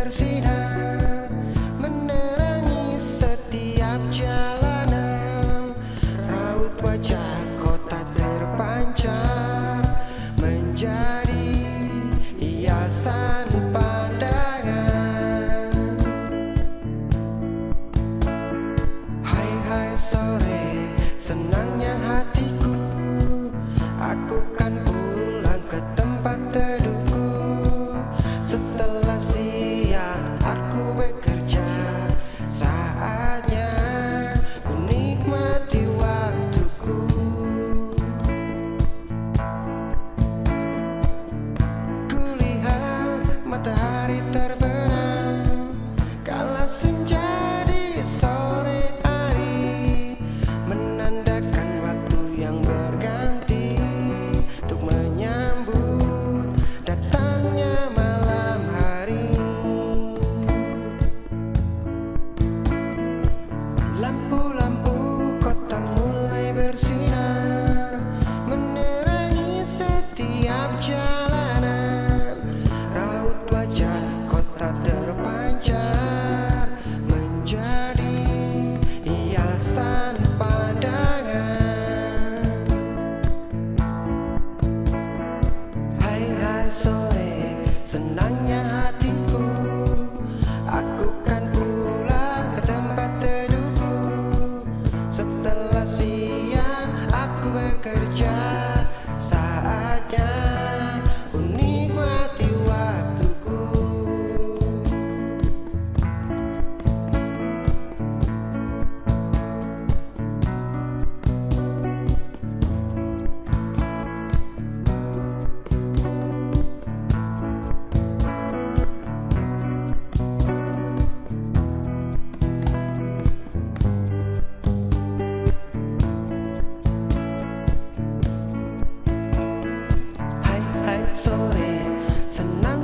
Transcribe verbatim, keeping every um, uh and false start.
bersinar menerangi setiap jalanan. Raut wajah kota terpancar menjadi hiasan pandangan. Hai hai sore, senangnya hatiku, aku kan pulang ke tempat teduhku. Setelah siang aku bekerja, saatnya ku nikmati waktuku. Kulihat matahari terbenam kala senja di sore hari, menandakan waktu yang berganti untuk menyambut datangnya malam hari. Lampu-lampu kota mulai bersinar menerangi setiap jalanan. Raut wajah kota terpancar menjadi hiasan pandangan. Hai hai sore, senangnya hatiku, aku kan pulang ke tempat teduhku. Setelah siang aku bekerja, saatnya ku nikmati waktuku. Hai hai sore, senang